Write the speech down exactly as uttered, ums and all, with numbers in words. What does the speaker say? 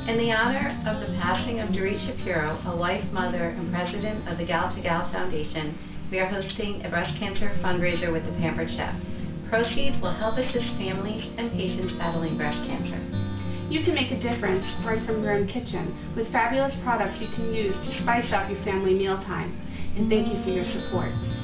In the honor of the passing of Dorit Shapiro, a wife, mother, and president of the Gal to Gal Foundation, we are hosting a breast cancer fundraiser with the Pampered Chef. Proceeds will help assist families and patients battling breast cancer. You can make a difference right from your own kitchen with fabulous products you can use to spice up your family mealtime. And thank you for your support.